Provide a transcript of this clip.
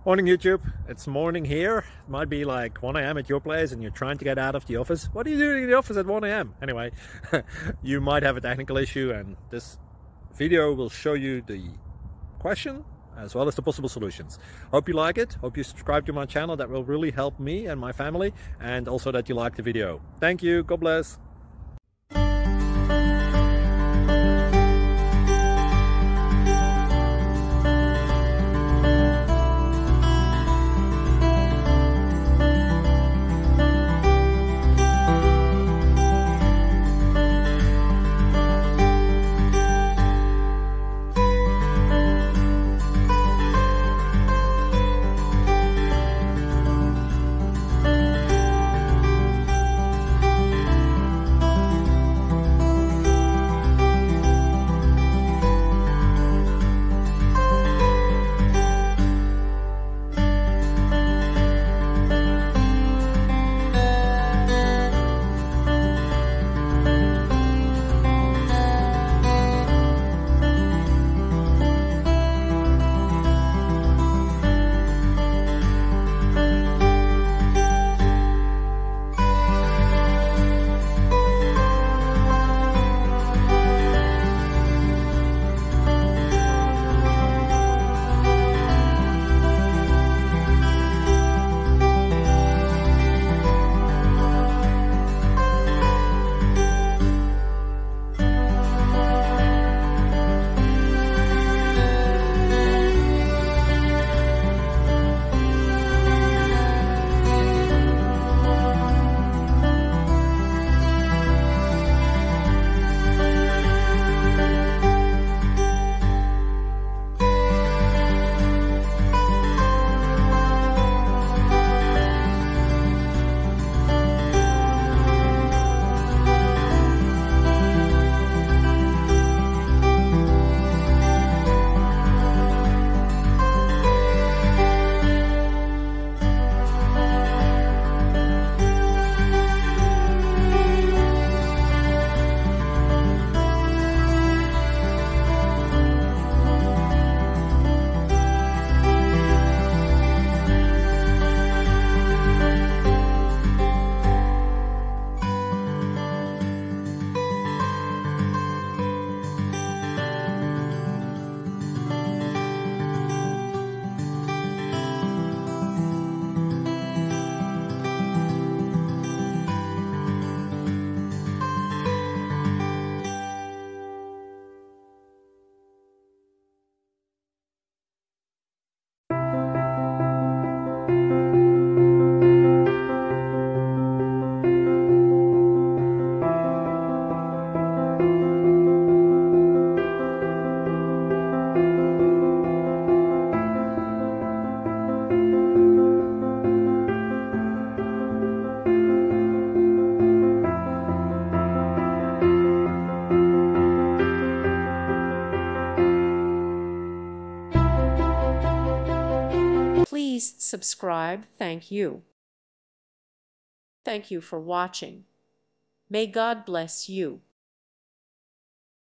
Morning YouTube, it's morning here. It might be like 1 a.m. at your place and you're trying to get out of the office. What are you doing in the office at 1 a.m? Anyway, you might have a technical issue and this video will show you the question as well as the possible solutions. Hope you like it, hope you subscribe to my channel. That will really help me and my family, and also that you like the video. Thank you, God bless. Please subscribe. Thank you. Thank you for watching. May God bless you.